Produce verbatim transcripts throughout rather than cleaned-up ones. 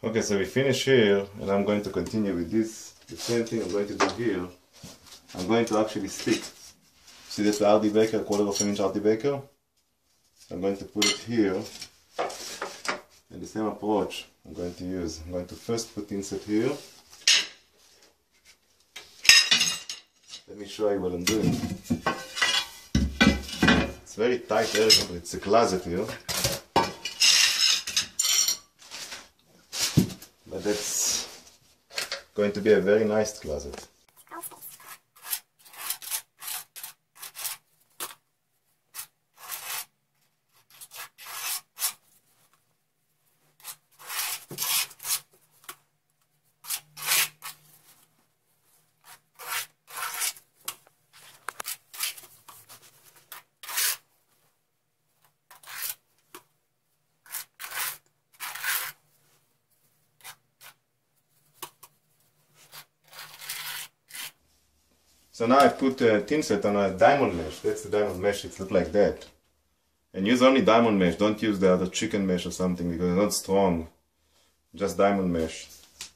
Okay, so we finish here, and I'm going to continue with this. The same thing I'm going to do here. I'm going to actually stick. See this R D Baker, quarter of an inch R D Baker? I'm going to put it here. And the same approach I'm going to use. I'm going to first put insert here. Let me show you what I'm doing. It's very tight area, but it's a closet here. But that's going to be a very nice closet. So now I put a thin set on a diamond mesh. That's the diamond mesh. It looks like that. And use only diamond mesh. Don't use the other chicken mesh or something because it's not strong. Just diamond mesh.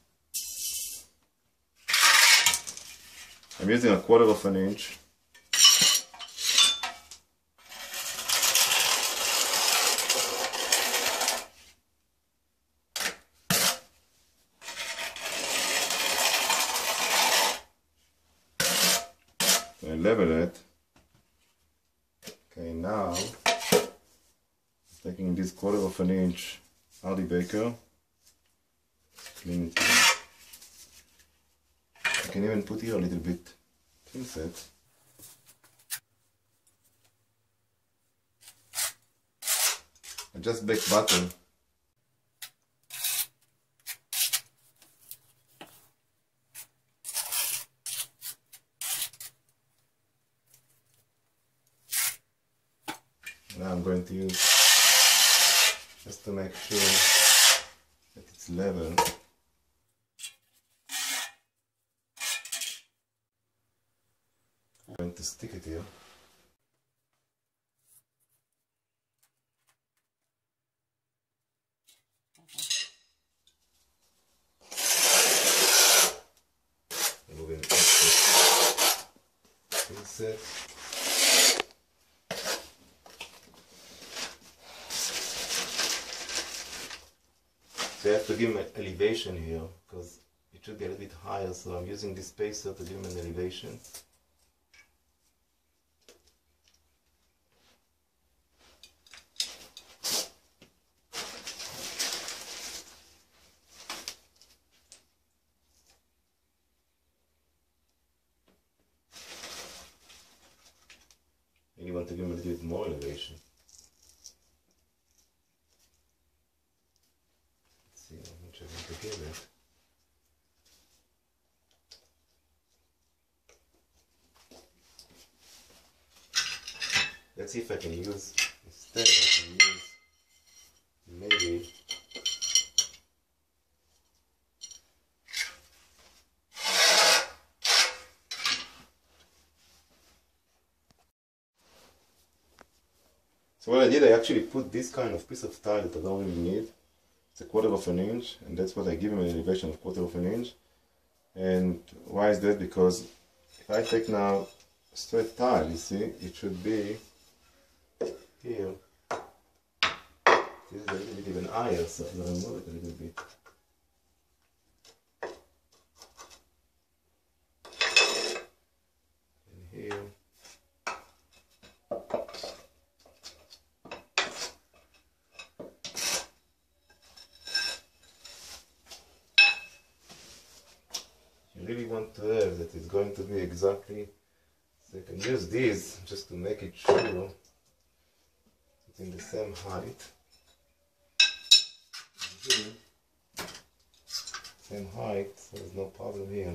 I'm using a quarter of an inch. I level it. Okay, now taking this quarter of an inch R D Baker, clean it here. I can even put here a little bit thin set. I just bake butter. Now I'm going to use, just to make sure that it's level. I'm going to stick it here. Moving extra inset. So I have to give him an elevation here because it should be a little bit higher, so I'm using this spacer to give him an elevation. And you want to give him a little bit more elevation. See how much I want to give it. Let's see if I can use, instead I can use maybe so what I did, I actually put this kind of piece of tile that I don't really need. It's a quarter of an inch, and that's what I give him an elevation of quarter of an inch. And why is that? Because if I take now straight tile, you see, it should be here. This is a little bit even higher, so I'm going to remove it a little bit. And here. You really want to have that it's going to be exactly, so you can use these just to make it sure it's in the same height. Here, same height, so there's no problem here.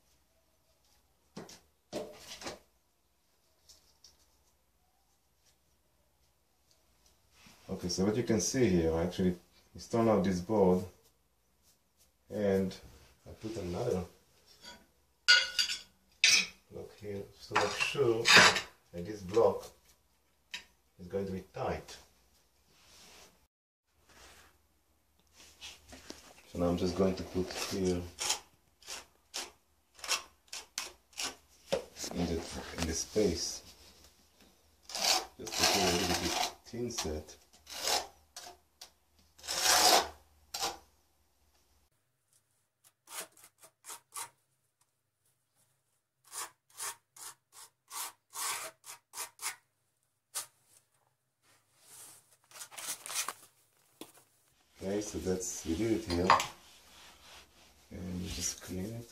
Okay, so what you can see here, I actually stone out this board and I put another block here to make sure that this block is going to be tight. So now I'm just going to put here in the, in the space, just to get a little bit thin set. Okay, so that's, we did it here, and you just clean it.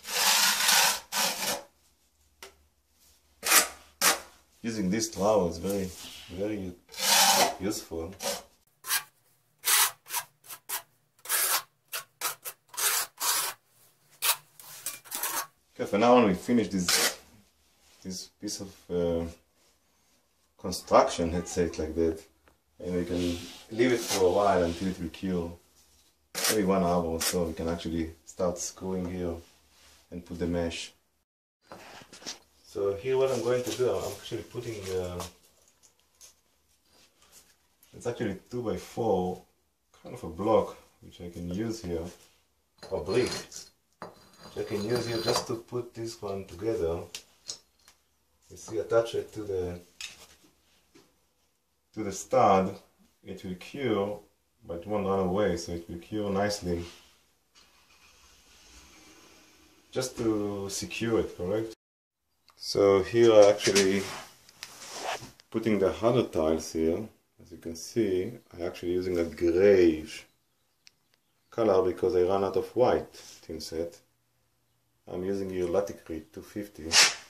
Using this trowel is very, very useful. Okay, for now on we finish this, this piece of uh, construction, let's say it like that. And we can leave it for a while until it will cure. Maybe one hour or so we can actually start screwing here and put the mesh. So here what I'm going to do, I'm actually putting, uh, it's actually two by four, kind of a block which I can use here, or brick, which I can use here just to put this one together. You see, attach it to the to the stud, it will cure, but it won't run away, so it will cure nicely. Just to secure it, correct? So here I actually putting the harder tiles here. As you can see, I'm actually using a grayish color because I ran out of white thin set. I'm using here Laticrete two fifty,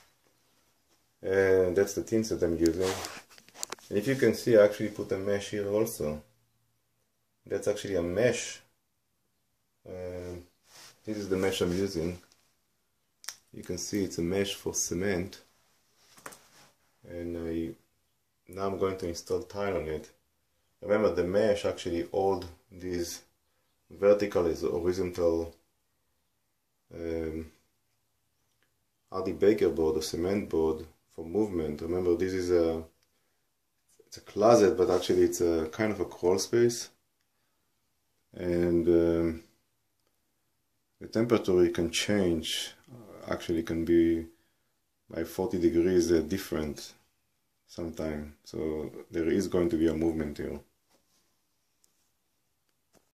and that's the thin set I'm using. And if you can see, I actually put a mesh here also. That's actually a mesh. Uh, this is the mesh I'm using. You can see it's a mesh for cement. And I, now I'm going to install tile on it. Remember, the mesh actually hold these vertical is horizontal um, R D Baker board or cement board for movement. Remember, this is a It's a closet, but actually it's a kind of a crawl space, and um, the temperature can change. Uh, actually, can be by forty degrees uh, different sometime. So there is going to be a movement here.